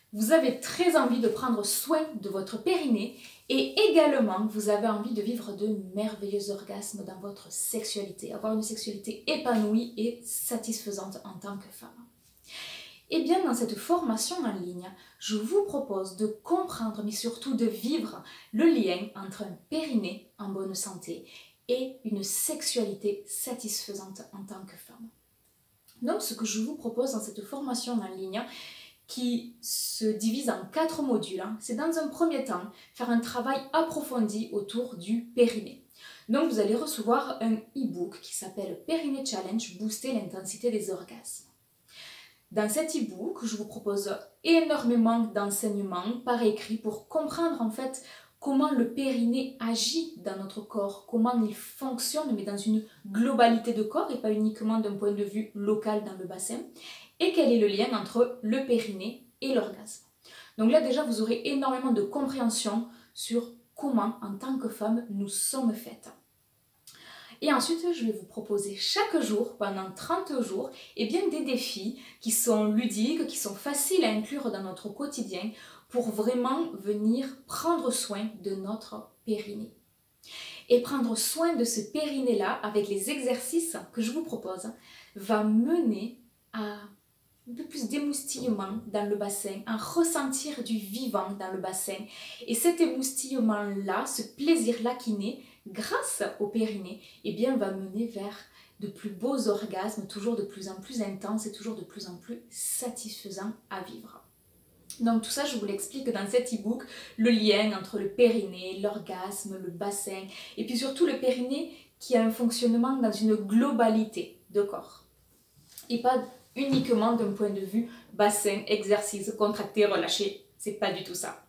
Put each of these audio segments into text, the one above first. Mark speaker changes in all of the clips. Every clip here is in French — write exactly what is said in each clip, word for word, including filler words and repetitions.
Speaker 1: Vous avez très envie de prendre soin de votre périnée et également vous avez envie de vivre de merveilleux orgasmes dans votre sexualité, avoir une sexualité épanouie et satisfaisante en tant que femme. Et bien dans cette formation en ligne, je vous propose de comprendre mais surtout de vivre le lien entre un périnée en bonne santé et une sexualité satisfaisante en tant que femme. Donc ce que je vous propose dans cette formation en ligne, qui se divise en quatre modules, hein, c'est dans un premier temps faire un travail approfondi autour du périnée. Donc vous allez recevoir un e-book qui s'appelle Périnée Challenge, booster l'intensité des orgasmes. Dans cet e-book, je vous propose énormément d'enseignements par écrit pour comprendre en fait comment le périnée agit dans notre corps, comment il fonctionne, mais dans une globalité de corps et pas uniquement d'un point de vue local dans le bassin, et quel est le lien entre le périnée et l'orgasme. Donc là déjà, vous aurez énormément de compréhension sur comment, en tant que femme, nous sommes faites. Et ensuite, je vais vous proposer chaque jour, pendant trente jours, eh bien, des défis qui sont ludiques, qui sont faciles à inclure dans notre quotidien pour vraiment venir prendre soin de notre périnée. Et prendre soin de ce périnée-là, avec les exercices que je vous propose, va mener à un peu plus d'émoustillement dans le bassin, un ressentir du vivant dans le bassin. Et cet émoustillement-là, ce plaisir-là qui naît grâce au périnée, eh bien, va mener vers de plus beaux orgasmes, toujours de plus en plus intenses et toujours de plus en plus satisfaisants à vivre. Donc tout ça, je vous l'explique dans cet e-book, le lien entre le périnée, l'orgasme, le bassin, et puis surtout le périnée qui a un fonctionnement dans une globalité de corps. Et pas uniquement d'un point de vue bassin, exercice, contracté, relâché. C'est pas du tout ça.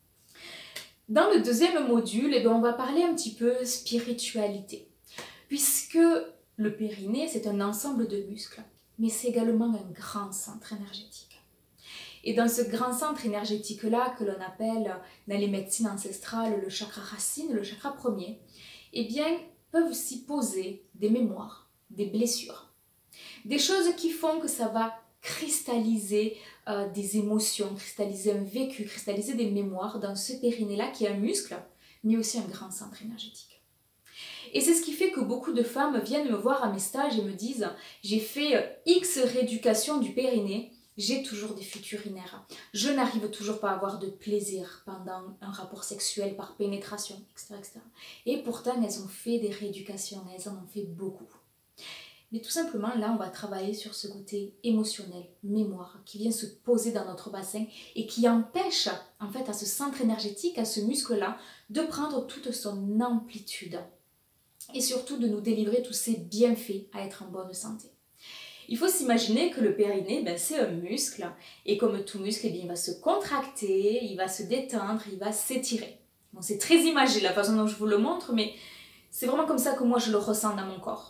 Speaker 1: Dans le deuxième module, eh bien, on va parler un petit peu spiritualité. Puisque le périnée, c'est un ensemble de muscles, mais c'est également un grand centre énergétique. Et dans ce grand centre énergétique-là, que l'on appelle dans les médecines ancestrales le chakra racine, le chakra premier, eh bien, peuvent s'y poser des mémoires, des blessures. Des choses qui font que ça va cristalliser euh, des émotions, cristalliser un vécu, cristalliser des mémoires dans ce périnée-là qui est un muscle, mais aussi un grand centre énergétique. Et c'est ce qui fait que beaucoup de femmes viennent me voir à mes stages et me disent « J'ai fait X rééducation du périnée, j'ai toujours des fuites urinaires. Je n'arrive toujours pas à avoir de plaisir pendant un rapport sexuel par pénétration, et cetera et cetera » Et pourtant, elles ont fait des rééducations, elles en ont fait beaucoup. Mais tout simplement, là, on va travailler sur ce côté émotionnel, mémoire, qui vient se poser dans notre bassin et qui empêche, en fait, à ce centre énergétique, à ce muscle-là, de prendre toute son amplitude. Et surtout, de nous délivrer tous ces bienfaits à être en bonne santé. Il faut s'imaginer que le périnée, ben, c'est un muscle. Et comme tout muscle, eh bien, il va se contracter, il va se détendre, il va s'étirer. Bon, c'est très imagé la façon dont je vous le montre, mais c'est vraiment comme ça que moi, je le ressens dans mon corps.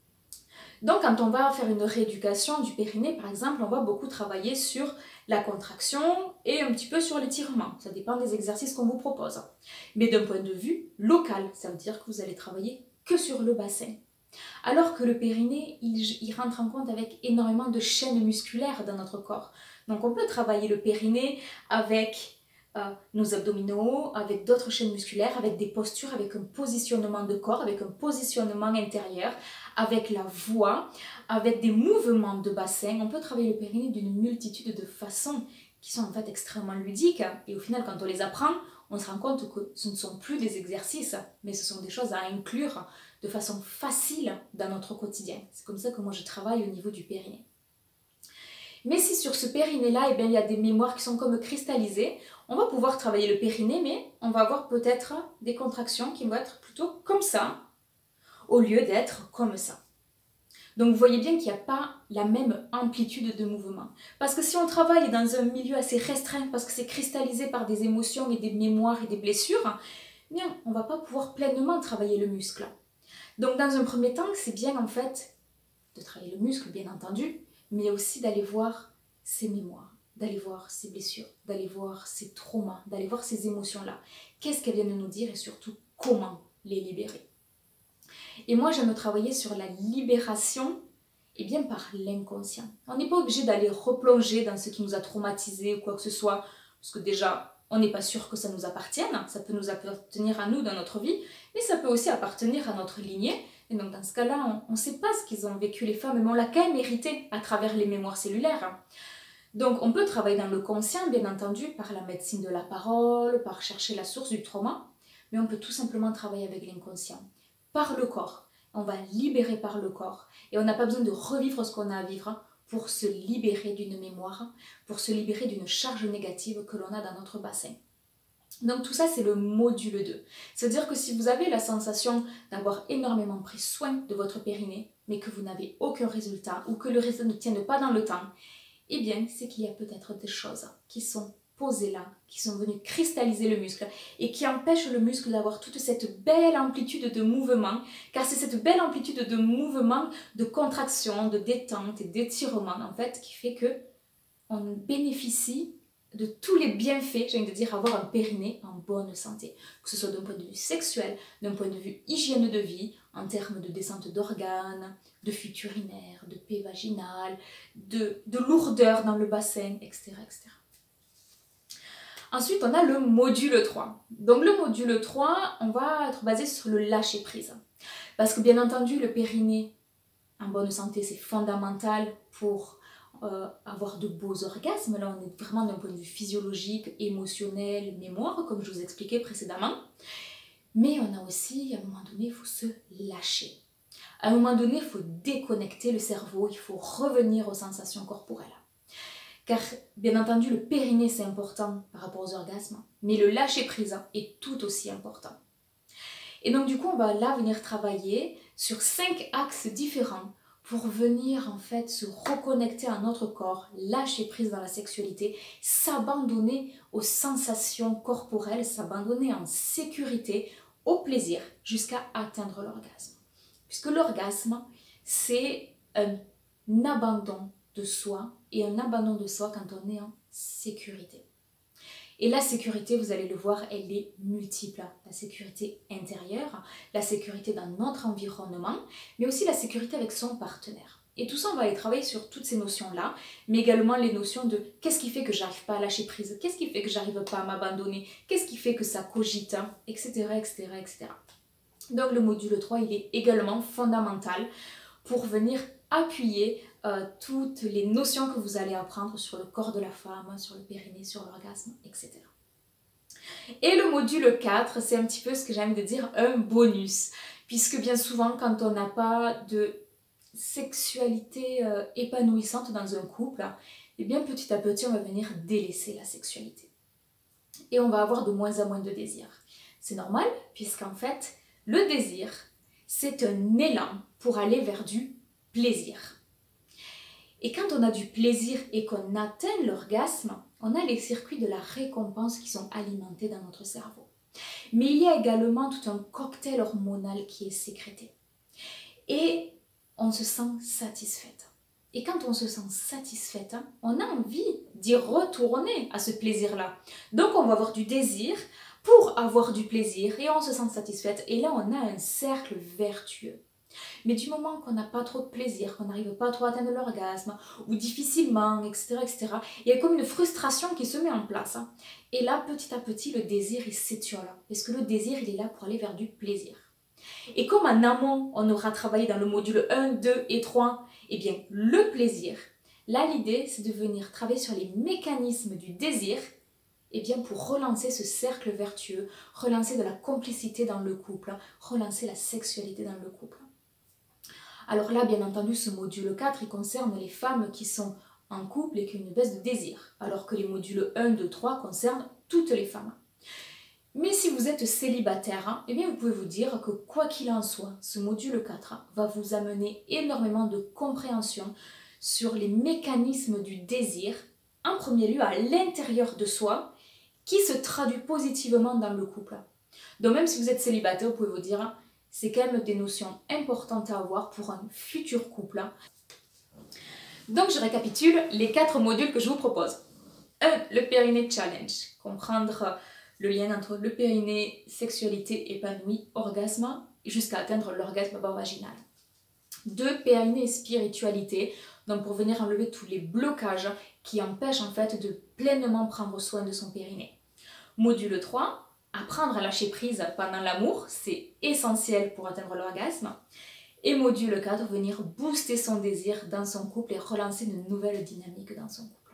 Speaker 1: Donc, quand on va faire une rééducation du périnée, par exemple, on va beaucoup travailler sur la contraction et un petit peu sur l'étirement. Ça dépend des exercices qu'on vous propose. Mais d'un point de vue local, ça veut dire que vous allez travailler que sur le bassin. Alors que le périnée, il, il rentre en compte avec énormément de chaînes musculaires dans notre corps. Donc, on peut travailler le périnée avec Euh, nos abdominaux, avec d'autres chaînes musculaires, avec des postures, avec un positionnement de corps, avec un positionnement intérieur, avec la voix, avec des mouvements de bassin. On peut travailler le périnée d'une multitude de façons qui sont en fait extrêmement ludiques. Et au final, quand on les apprend, on se rend compte que ce ne sont plus des exercices, mais ce sont des choses à inclure de façon facile dans notre quotidien. C'est comme ça que moi je travaille au niveau du périnée. Mais si sur ce périnée-là, eh bien, il y a des mémoires qui sont comme cristallisées, on va pouvoir travailler le périnée, mais on va avoir peut-être des contractions qui vont être plutôt comme ça, au lieu d'être comme ça. Donc vous voyez bien qu'il n'y a pas la même amplitude de mouvement. Parce que si on travaille dans un milieu assez restreint, parce que c'est cristallisé par des émotions et des mémoires et des blessures, eh bien, on ne va pas pouvoir pleinement travailler le muscle. Donc dans un premier temps, c'est bien en fait de travailler le muscle, bien entendu, mais aussi d'aller voir ses mémoires, d'aller voir ses blessures, d'aller voir ses traumas, d'aller voir ces émotions-là. Qu'est-ce qu'elles viennent nous dire et surtout comment les libérer. Et moi, j'aime travailler sur la libération Eh bien par l'inconscient. On n'est pas obligé d'aller replonger dans ce qui nous a traumatisé ou quoi que ce soit, parce que déjà, on n'est pas sûr que ça nous appartienne, ça peut nous appartenir à nous dans notre vie, mais ça peut aussi appartenir à notre lignée. Et donc dans ce cas-là, on ne sait pas ce qu'ils ont vécu les femmes, mais on l'a quand même hérité à travers les mémoires cellulaires. Donc on peut travailler dans le conscient, bien entendu, par la médecine de la parole, par chercher la source du trauma, mais on peut tout simplement travailler avec l'inconscient, par le corps. On va libérer par le corps et on n'a pas besoin de revivre ce qu'on a à vivre pour se libérer d'une mémoire, pour se libérer d'une charge négative que l'on a dans notre bassin. Donc tout ça, c'est le module deux. C'est-à-dire que si vous avez la sensation d'avoir énormément pris soin de votre périnée, mais que vous n'avez aucun résultat ou que le résultat ne tienne pas dans le temps, eh bien, c'est qu'il y a peut-être des choses qui sont posées là, qui sont venues cristalliser le muscle et qui empêchent le muscle d'avoir toute cette belle amplitude de mouvement, car c'est cette belle amplitude de mouvement, de contraction, de détente et d'étirement en fait qui fait que on bénéficie de tous les bienfaits, j'ai envie de dire, avoir un périnée en bonne santé, que ce soit d'un point de vue sexuel, d'un point de vue hygiène de vie, en termes de descente d'organes, de fuite urinaire, de paix vaginale, de, de lourdeur dans le bassin, et cetera, et cetera. Ensuite, on a le module trois. Donc le module trois, on va être basé sur le lâcher-prise. Parce que bien entendu, le périnée en bonne santé, c'est fondamental pour euh, avoir de beaux orgasmes. Là, on est vraiment d'un point de vue physiologique, émotionnel, mémoire, comme je vous expliquais précédemment. Mais on a aussi, à un moment donné, il faut se lâcher. À un moment donné, il faut déconnecter le cerveau, il faut revenir aux sensations corporelles. Car, bien entendu, le périnée, c'est important par rapport aux orgasmes, mais le lâcher-prise est tout aussi important. Et donc, du coup, on va là venir travailler sur cinq axes différents pour venir, en fait, se reconnecter à notre corps, lâcher prise dans la sexualité, s'abandonner aux sensations corporelles, s'abandonner en sécurité, au plaisir, jusqu'à atteindre l'orgasme. Puisque l'orgasme, c'est un abandon de soi, et un abandon de soi quand on est en sécurité. Et la sécurité, vous allez le voir, elle est multiple. La sécurité intérieure, la sécurité dans notre environnement, mais aussi la sécurité avec son partenaire. Et tout ça, on va aller travailler sur toutes ces notions-là, mais également les notions de qu'est-ce qui fait que j'arrive pas à lâcher prise, qu'est-ce qui fait que j'arrive pas à m'abandonner, qu'est-ce qui fait que ça cogite, et cetera, et cetera, et cetera. Donc le module trois, il est également fondamental pour venir appuyer euh, toutes les notions que vous allez apprendre sur le corps de la femme, sur le périnée, sur l'orgasme, et cetera. Et le module quatre, c'est un petit peu ce que j'ai envie de dire, un bonus. Puisque bien souvent, quand on n'a pas de sexualité euh, épanouissante dans un couple, et bien petit à petit, on va venir délaisser la sexualité. Et on va avoir de moins en moins de désir. C'est normal, puisqu'en fait, le désir, c'est un élan pour aller vers du plaisir. Et quand on a du plaisir et qu'on atteint l'orgasme, on a les circuits de la récompense qui sont alimentés dans notre cerveau. Mais il y a également tout un cocktail hormonal qui est sécrété. Et on se sent satisfaite. Et quand on se sent satisfaite, on a envie d'y retourner à ce plaisir-là. Donc on va avoir du désir pour avoir du plaisir et on se sent satisfaite. Et là, on a un cercle vertueux. Mais du moment qu'on n'a pas trop de plaisir, qu'on n'arrive pas trop à atteindre l'orgasme, ou difficilement, et cetera, et cetera, il y a comme une frustration qui se met en place. Et là, petit à petit, le désir, il s'étiole. Parce que le désir, il est là pour aller vers du plaisir. Et comme en amont, on aura travaillé dans le module un, deux et trois, eh bien, le plaisir, là, l'idée, c'est de venir travailler sur les mécanismes du désir, eh bien, pour relancer ce cercle vertueux, relancer de la complicité dans le couple, relancer la sexualité dans le couple. Alors là, bien entendu, ce module quatre, il concerne les femmes qui sont en couple et qui ont une baisse de désir, alors que les modules un, deux, trois concernent toutes les femmes. Mais si vous êtes célibataire, hein, eh bien vous pouvez vous dire que quoi qu'il en soit, ce module quatre hein, va vous amener énormément de compréhension sur les mécanismes du désir, en premier lieu à l'intérieur de soi, qui se traduit positivement dans le couple. Donc même si vous êtes célibataire, vous pouvez vous dire, hein, c'est quand même des notions importantes à avoir pour un futur couple. Donc je récapitule les quatre modules que je vous propose. un. Le périnée challenge. Comprendre le lien entre le périnée, sexualité épanouie, orgasme, jusqu'à atteindre l'orgasme vaginal. de périnée et spiritualité, donc pour venir enlever tous les blocages qui empêchent en fait de pleinement prendre soin de son périnée. Module trois, apprendre à lâcher prise pendant l'amour, c'est essentiel pour atteindre l'orgasme. Et module quatre, venir booster son désir dans son couple et relancer une nouvelle dynamique dans son couple.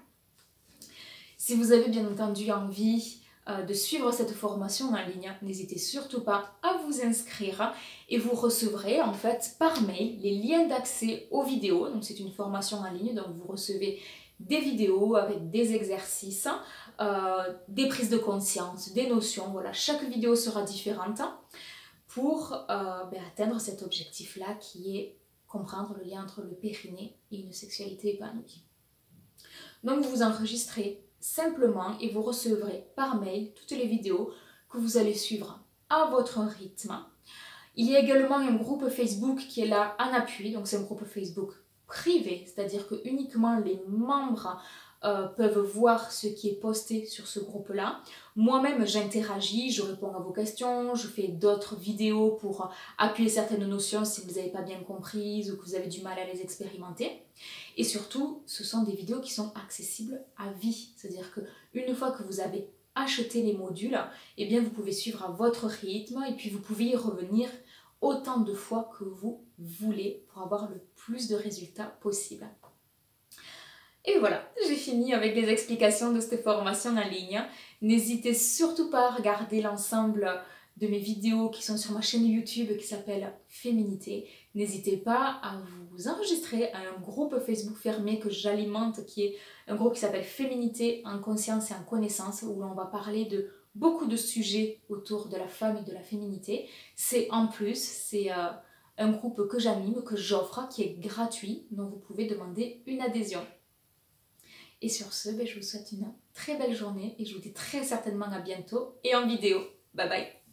Speaker 1: Si vous avez bien entendu envie euh, de suivre cette formation en ligne, n'hésitez surtout pas à vous inscrire et vous recevrez en fait par mail les liens d'accès aux vidéos. Donc c'est une formation en ligne, donc vous recevez des vidéos avec des exercices, euh, des prises de conscience, des notions. Voilà, chaque vidéo sera différente pour euh, ben, atteindre cet objectif-là qui est comprendre le lien entre le périnée et une sexualité épanouie. Donc vous vous enregistrez simplement et vous recevrez par mail toutes les vidéos que vous allez suivre à votre rythme. Il y a également un groupe Facebook qui est là en appui, donc c'est un groupe Facebook privé, c'est-à-dire que uniquement les membres euh, peuvent voir ce qui est posté sur ce groupe-là. Moi-même, j'interagis, je réponds à vos questions, je fais d'autres vidéos pour appuyer certaines notions si vous n'avez pas bien comprises ou que vous avez du mal à les expérimenter. Et surtout, ce sont des vidéos qui sont accessibles à vie, c'est-à-dire qu'une fois que vous avez acheté les modules, eh bien vous pouvez suivre à votre rythme et puis vous pouvez y revenir autant de fois que vous voulez pour avoir le plus de résultats possible. Et voilà, j'ai fini avec les explications de cette formation en ligne. N'hésitez surtout pas à regarder l'ensemble de mes vidéos qui sont sur ma chaîne YouTube qui s'appelle Féminité. N'hésitez pas à vous enregistrer à un groupe Facebook fermé que j'alimente qui est un groupe qui s'appelle Féminité en conscience et en connaissance où l'on va parler de beaucoup de sujets autour de la femme et de la féminité. C'est en plus, c'est euh, un groupe que j'anime, que j'offre, qui est gratuit, dont vous pouvez demander une adhésion. Et sur ce, ben, je vous souhaite une très belle journée et je vous dis très certainement à bientôt et en vidéo. Bye bye!